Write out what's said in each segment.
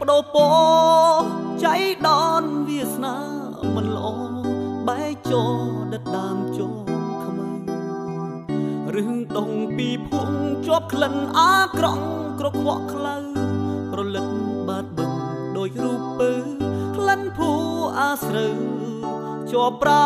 បដូរពចៃដនវាសនាមិនល្អបែកចោដិតដើមជោមខ្មៅរឿងដងពីភួងជាប់ក្លិនអាក្រង់ក្រខ្វក់ខ្លៅប្រលឹកបាត់បឹងដោយរូបពើក្លិនភួអាស្រូវជាប់ប្រា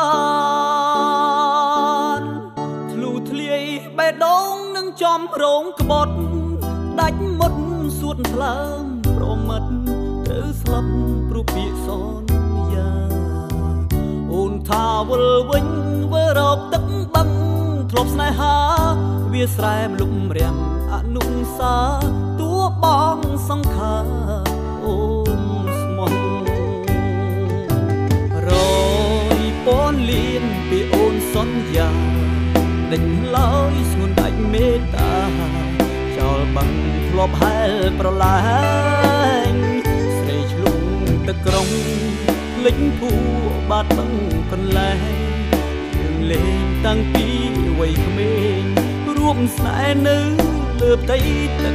នធ្លុធ្លាយបេះដូងនឹងចំរងក្បត់ដាច់មុតសួតថ្លើមប្រមិតត្រូវស្លាប់ព្រោះពាក្យសន្យាអូនថាវិលវិញវើរកទឹកបឹងធ្លាប់ស្នេហាវាស្រែមលុំរាំអនុសាតួបងសង្ខាអូនស្មោះរយពនលៀនពីអូនសន្យាដេញឡើយស្ងួនដាច់មេត្តាចោលបាំងធ្លាប់ហែលប្រឡាញស្រីឆ្លុំទឹកក្រុងភ្លេចភួបាត់បឹងកន្លែងយើងលេងតាំងពីវ័យក្មេងរួមស្នេហ៍នៅលើផ្ទៃទឹក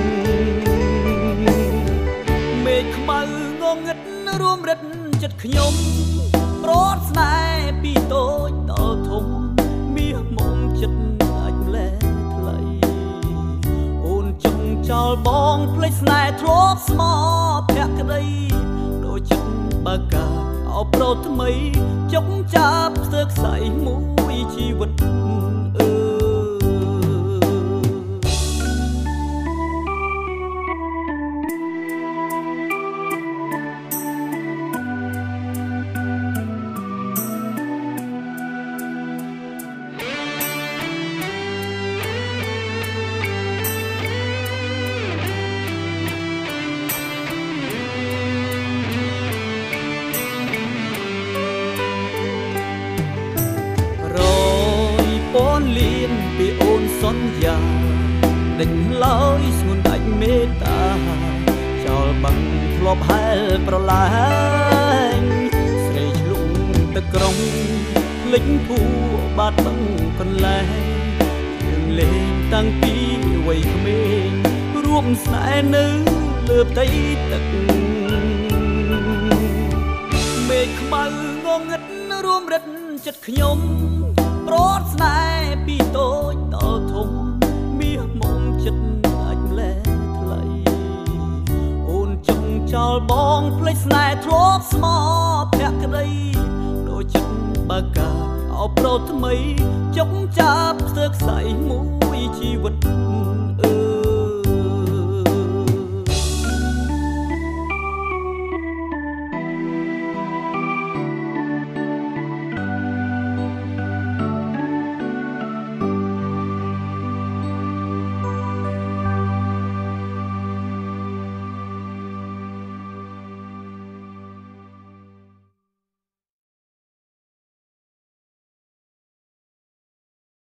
មេឃខ្មៅងងឹតរួមរិទ្ធចិត្តខ្ញុំប្រត់ស្នេហ៍ពីតូចដល់ធំមាសមុំចិត្តអាចម្លែថ្លៃអូនចង់ចោលបងភ្លេចស្នេហ៍ធ្លាប់ស្មោភក្តីដូចចិត្តបើកាអោប្រោថ្មីចុកចាប់ស្ទើរខ្សែមួយជីវិតពីអូនសន្យាដេញឡើយស្ងួនដាច់មេត្តាចោលបាំងធ្លាប់ហែលប្រឡាញស្រីឆ្លុំទឹកក្រុងភ្លេចភួបាត់បឹងកន្លែងយើងលេងតាំងពីវ័យក្មេងរួមស្នេហ៍នៅលើផ្ទៃទឹកមេឃខ្មៅងងឹតរួមរិទ្ធចិត្តខ្ញុំប្រត់ស្នេហ៍ពីតូចដល់ធំមាសមុំចិត្តអាចម្លែថ្លៃអូនចង់ចោលបងភ្លេចស្នេហ៍ធ្លាប់ស្មោភក្តីដូចចិត្តបើកាអោប្រោថ្មីចុកចាប់ស្ទើរខ្សែមួយជីវិត